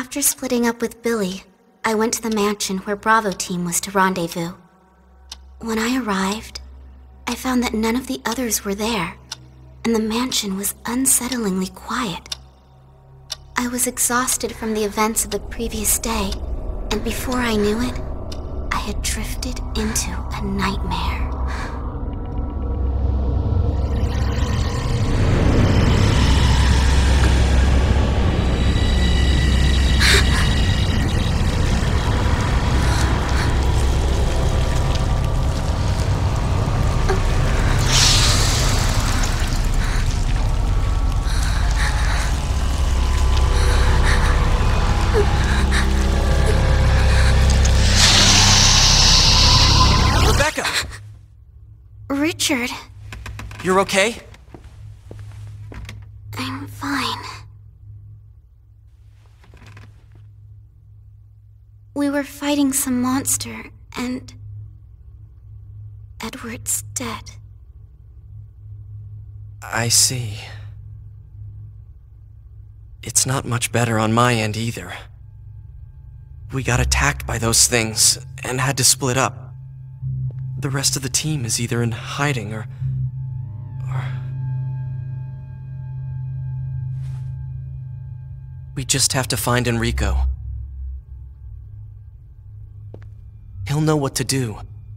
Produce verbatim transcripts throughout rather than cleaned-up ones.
After splitting up with Billy, I went to the mansion where Bravo Team was to rendezvous. When I arrived, I found that none of the others were there, and the mansion was unsettlingly quiet. I was exhausted from the events of the previous day, and before I knew it, I had drifted into a nightmare. Richard. You're okay? I'm fine. We were fighting some monster, and Edward's dead. I see. It's not much better on my end either. We got attacked by those things and had to split up. The rest of the team is either in hiding or... or... We just have to find Enrico. He'll know what to do.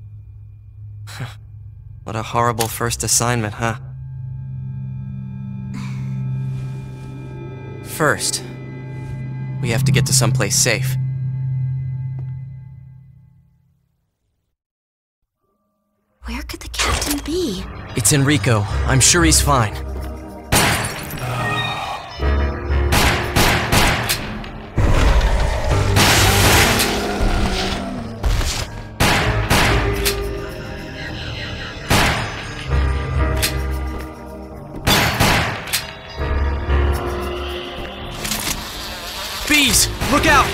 What a horrible first assignment, huh? First, we have to get to someplace safe. Where could the captain be? It's Enrico. I'm sure he's fine. Bees! Look out!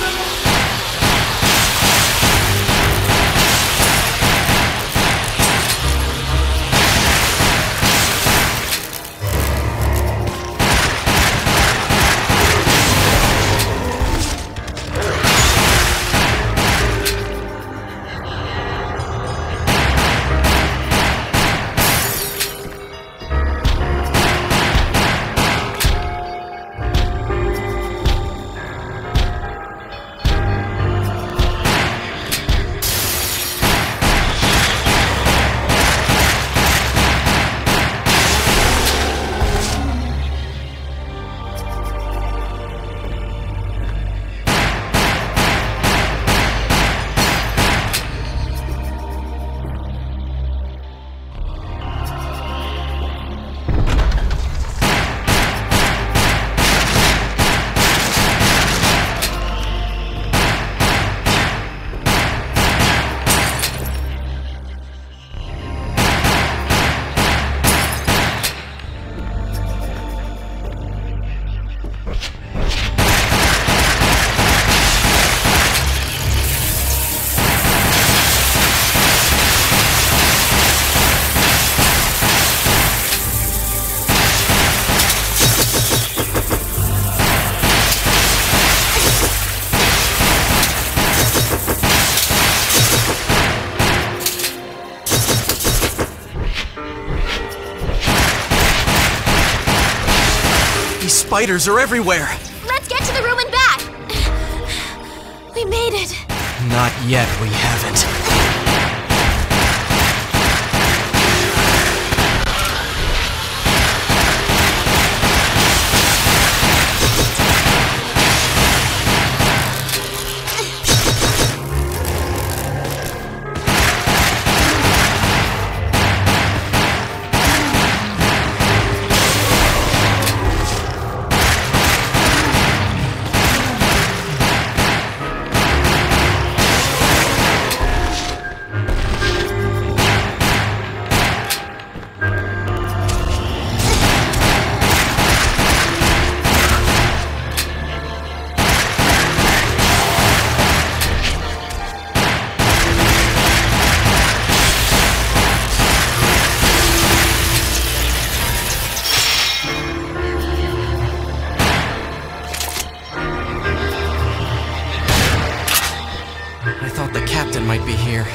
Spiders are everywhere! Let's get to the room and back! We made it! Not yet, we haven't. here.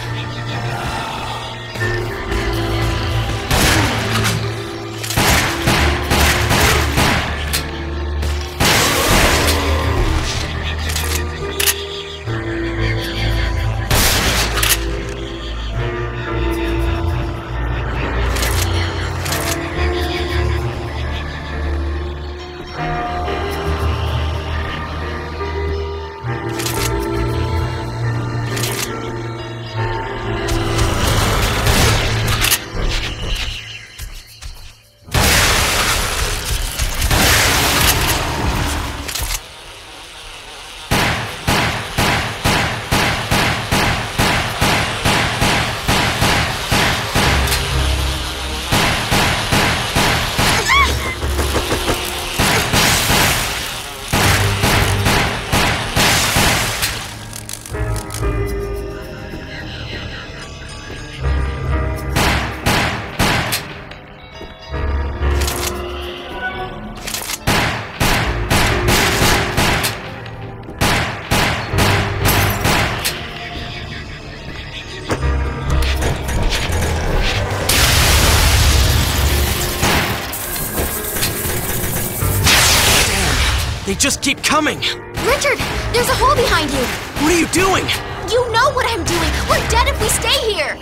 They just keep coming! Richard, there's a hole behind you! What are you doing? You know what I'm doing! We're dead if we stay here!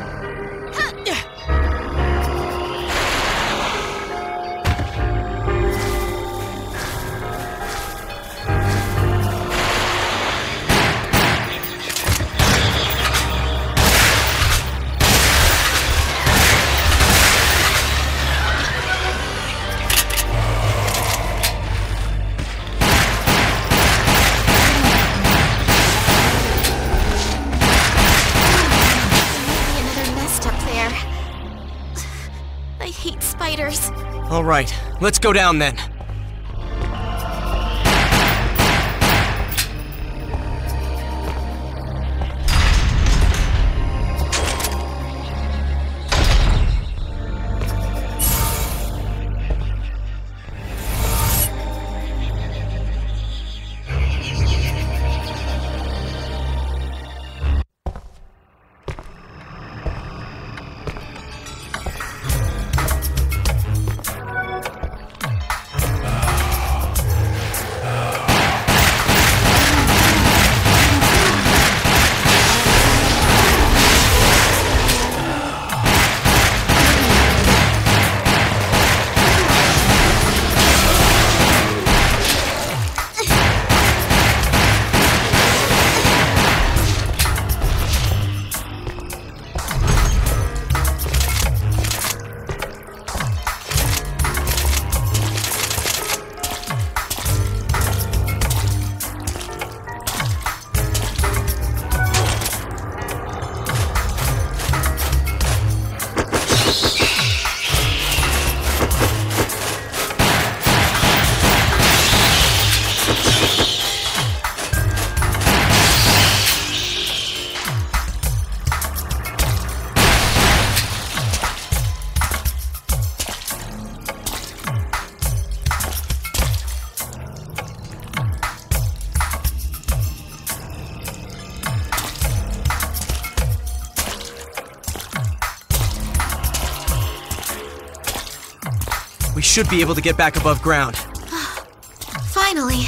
All right, let's go down then. We should be able to get back above ground. Finally.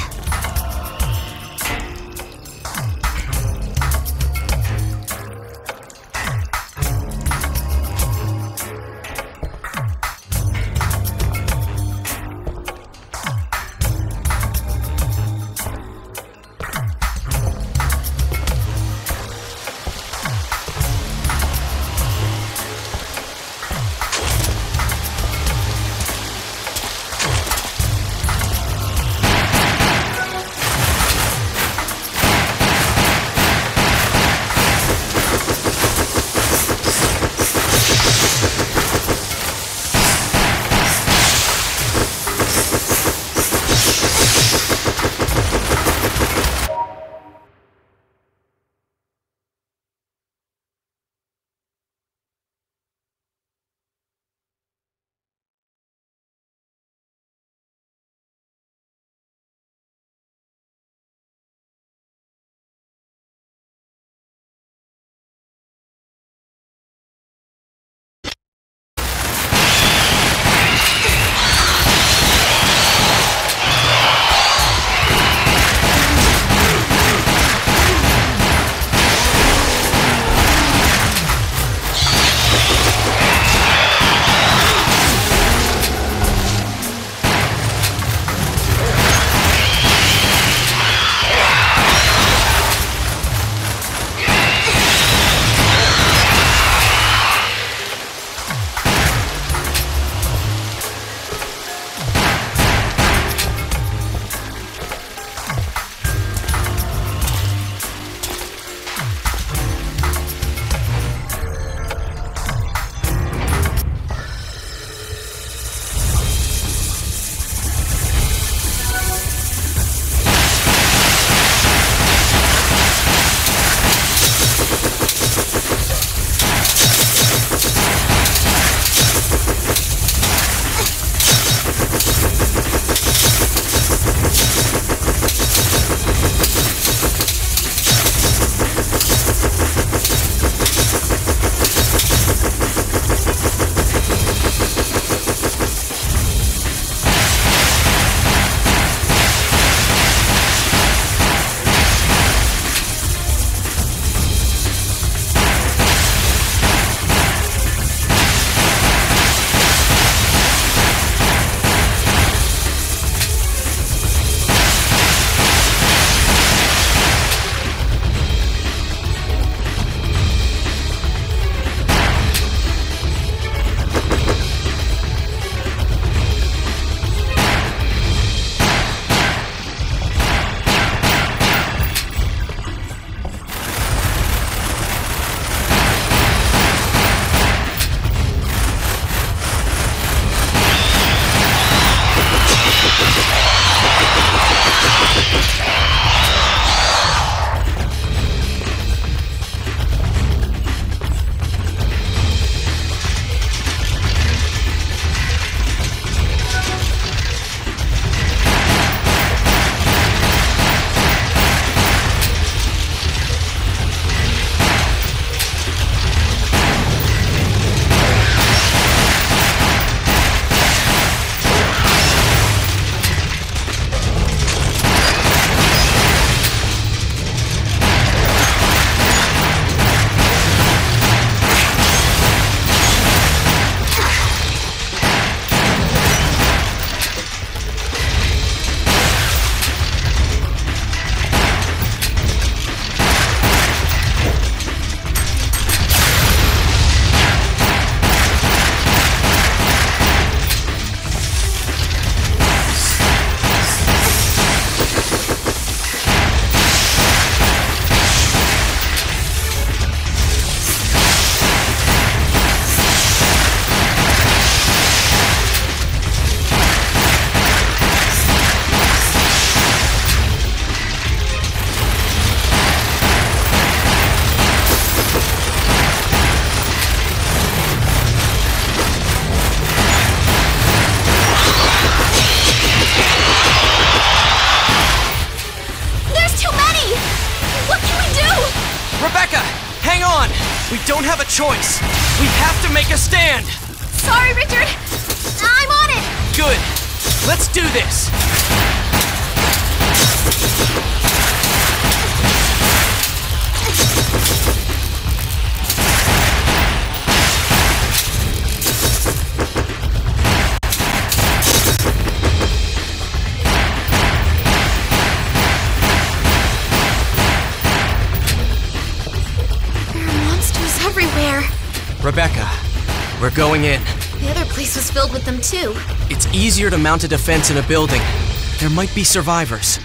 We don't have a choice! We have to make a stand! Sorry, Richard! I'm on it! Good! Let's do this! Everywhere. Rebecca, we're going in. The other place was filled with them too. It's easier to mount a defense in a building. There might be survivors.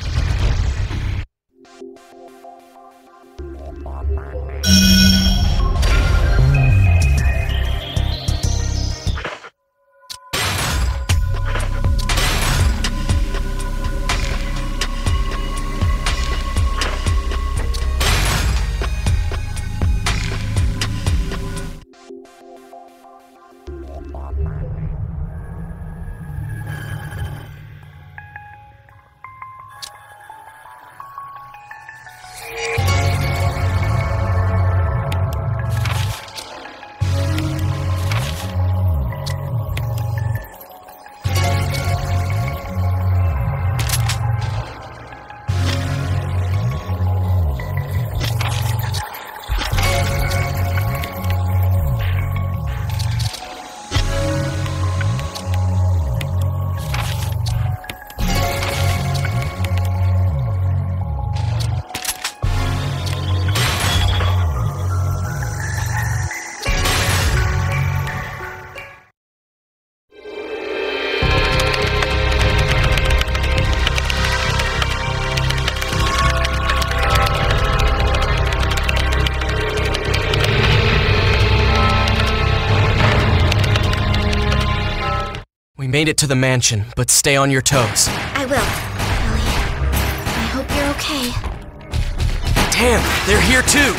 We made it to the mansion, but stay on your toes. I will, Billy. I hope you're okay. Damn, they're here too!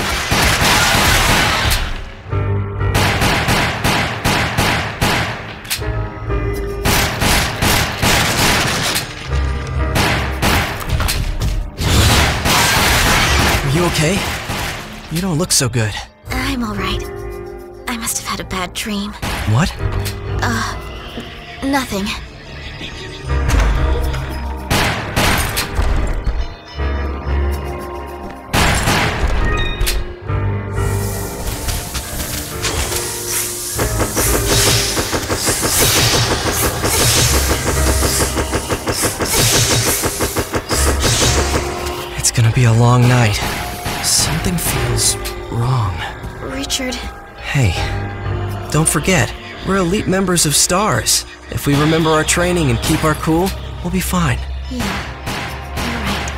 Are you okay? You don't look so good. I'm alright. I must have had a bad dream. What? Uh... Nothing. It's gonna be a long night. Something feels wrong. Richard. Hey, don't forget, we're elite members of STARS. If we remember our training and keep our cool, we'll be fine. Yeah, you're right.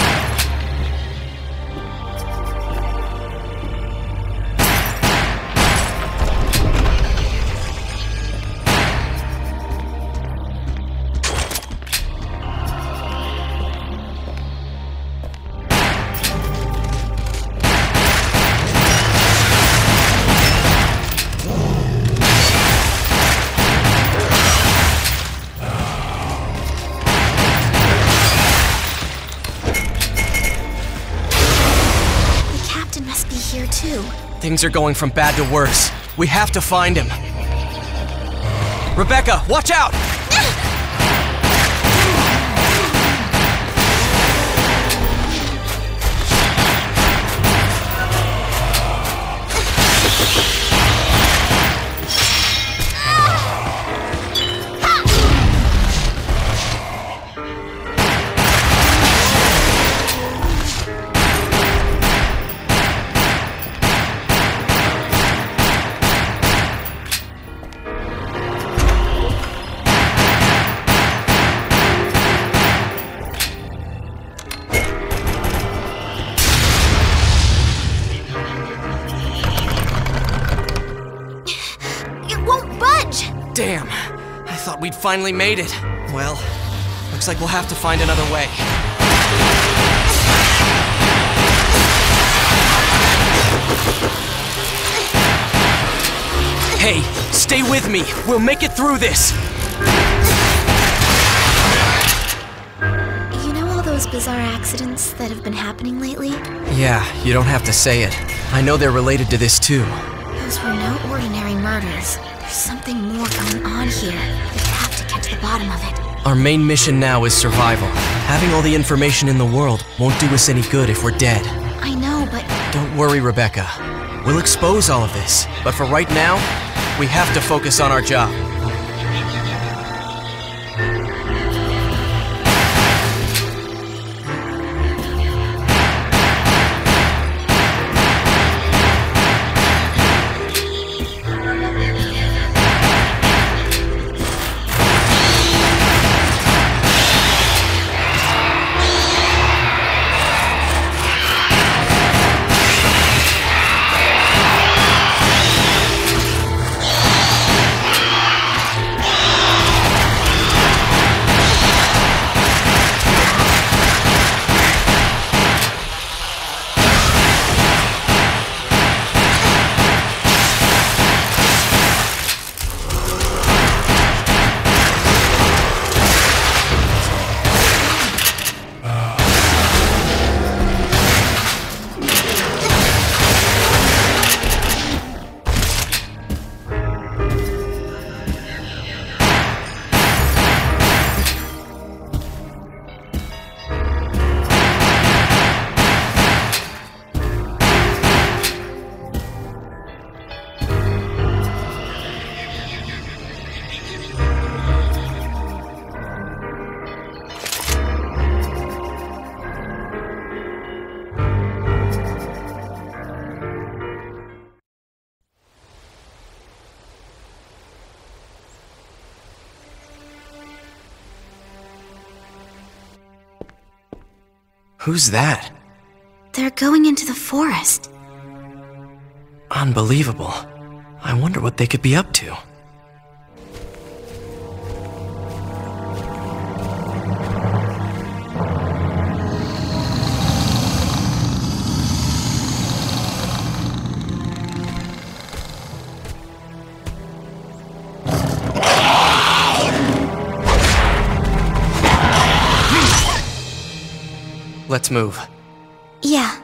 Too. Things are going from bad to worse. We have to find him. Rebecca, watch out! Damn, I thought we'd finally made it. Well, looks like we'll have to find another way. Hey, stay with me. We'll make it through this. You know all those bizarre accidents that have been happening lately? Yeah, you don't have to say it. I know they're related to this too. Those were no ordinary murders. There's something more going on here. We have to get to the bottom of it. Our main mission now is survival. Having all the information in the world won't do us any good if we're dead. I know, but... Don't worry, Rebecca. We'll expose all of this. But for right now, we have to focus on our job. Who's that? They're going into the forest. Unbelievable. I wonder what they could be up to. Let's move. Yeah.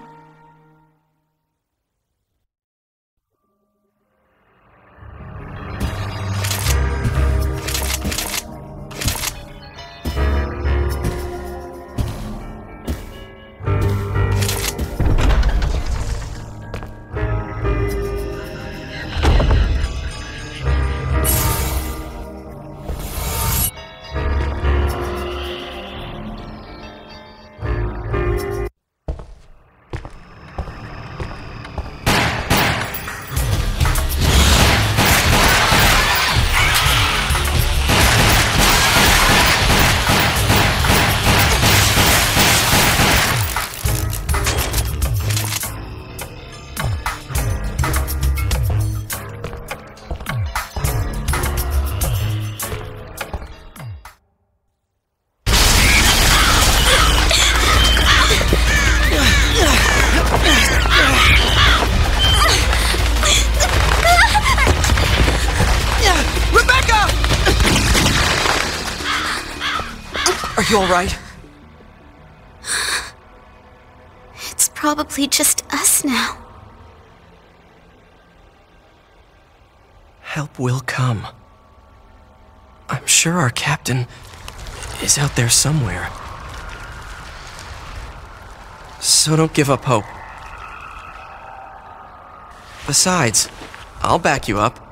Are you alright? It's probably just us now. Help will come. I'm sure our captain is out there somewhere. So don't give up hope. Besides, I'll back you up.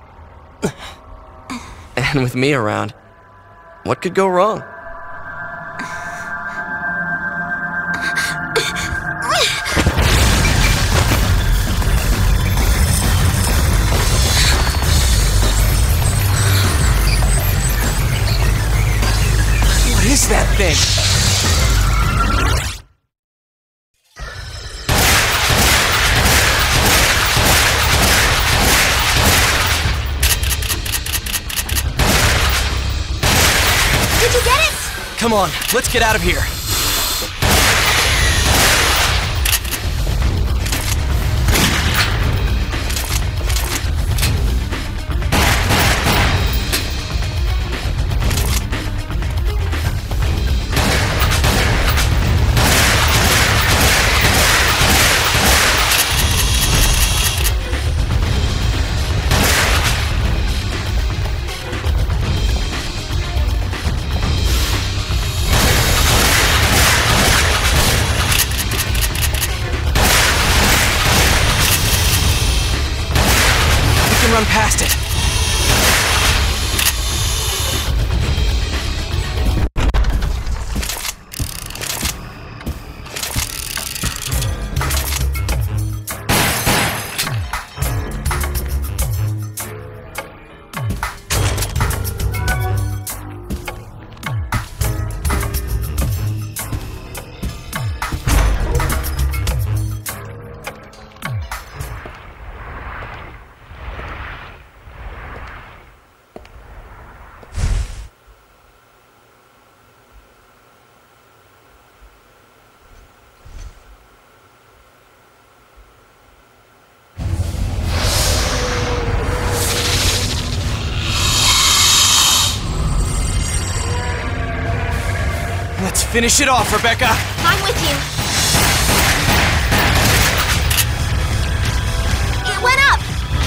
And with me around, what could go wrong? What is that thing? Did you get it? Come on, let's get out of here. can run past it. Let's finish it off, Rebecca! I'm with you. It went up!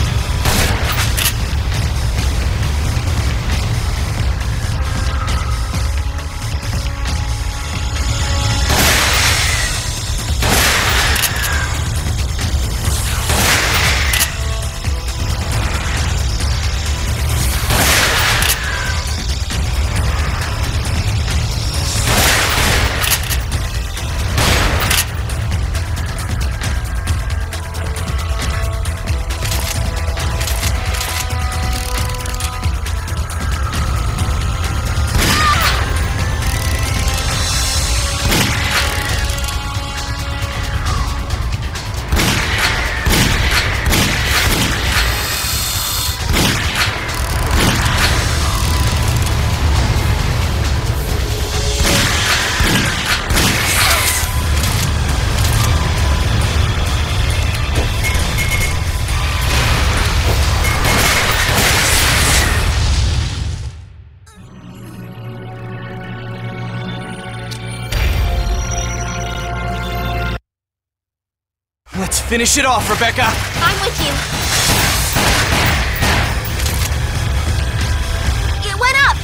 Let's finish it off, Rebecca! I'm with you. It went up!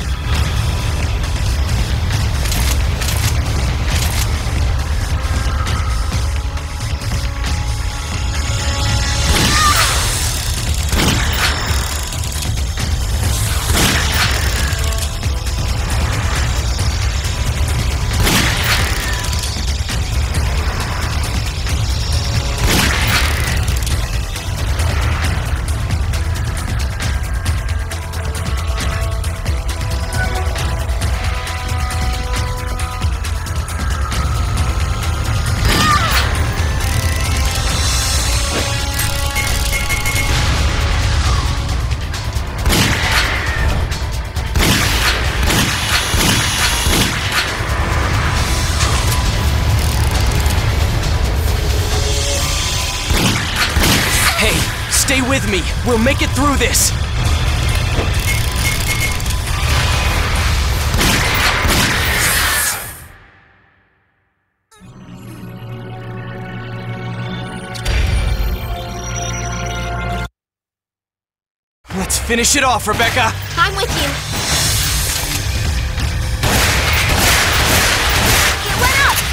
Stay with me. We'll make it through this. Let's finish it off, Rebecca. I'm with you. It went up!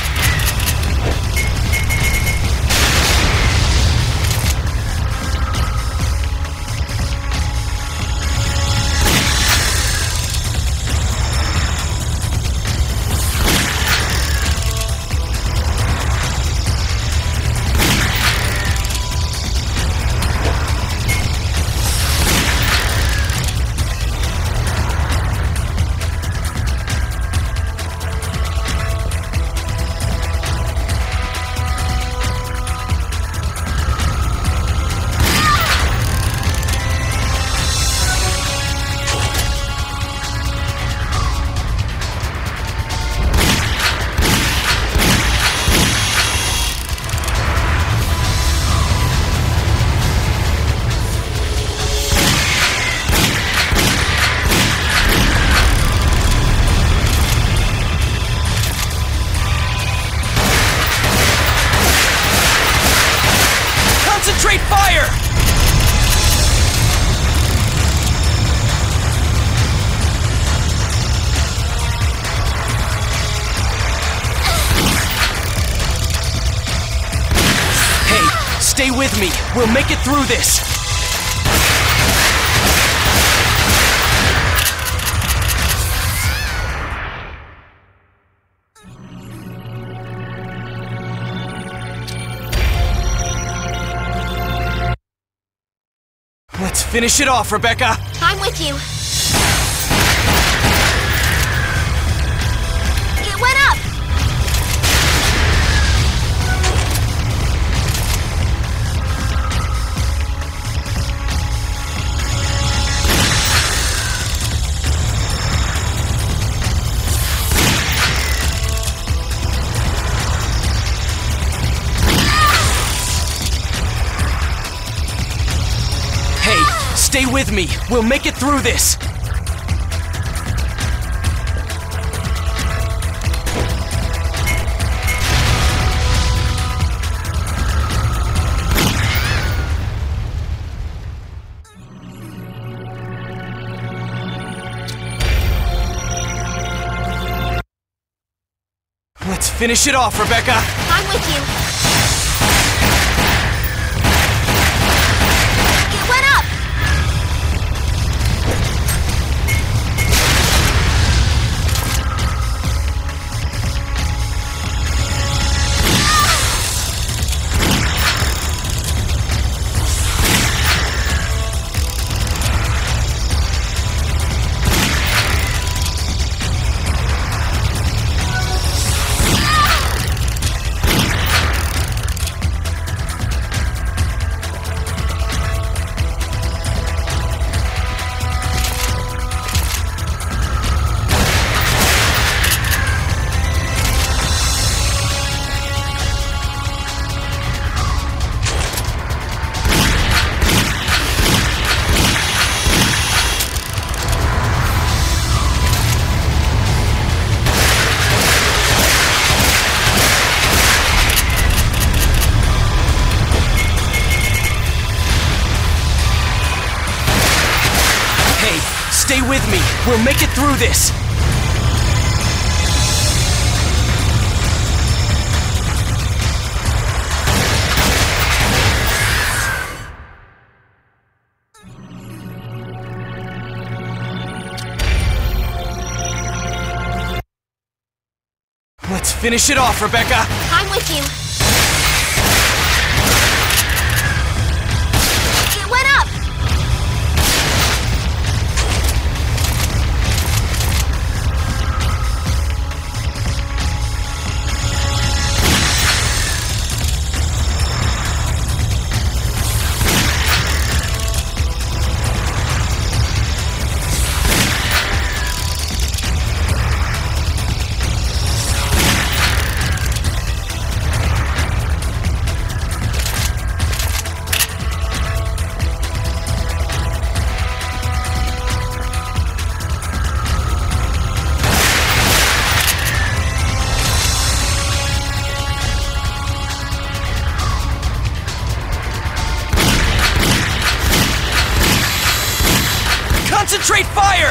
Concentrate fire! Hey, stay with me. We'll make it through this. Let's finish it off, Rebecca! I'm with you. It went up! Stay with me. We'll make it through this. Let's finish it off, Rebecca. I'm with you. Stay with me. We'll make it through this. Let's finish it off, Rebecca. I'm with you. It went up! Concentrate fire!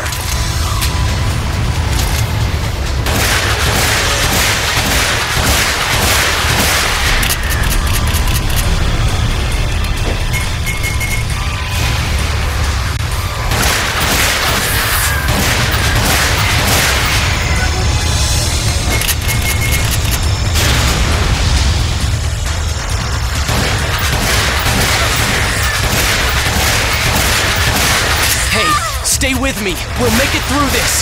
Stay with me. We'll make it through this.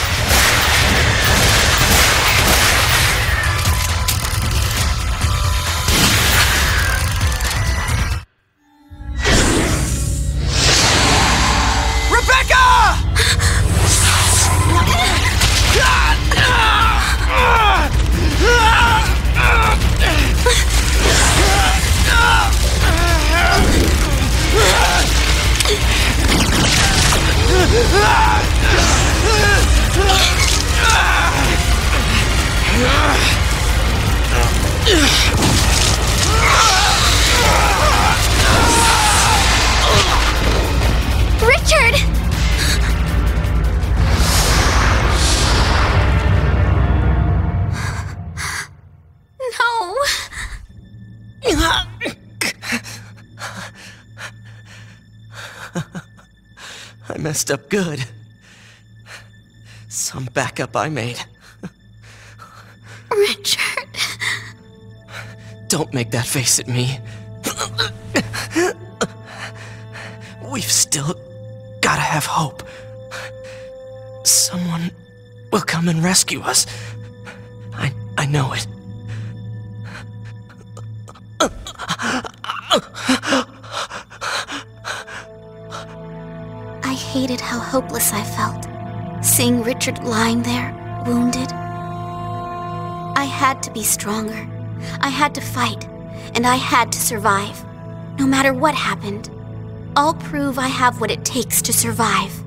Rebecca! Richard! No! I messed up good. Some backup I made. Richard... Don't make that face at me. We've still gotta have hope. Someone will come and rescue us. I, I know it. I hated how hopeless I felt, seeing Richard lying there, wounded. I had to be stronger. I had to fight, and I had to survive. No matter what happened, I'll prove I have what it takes to survive.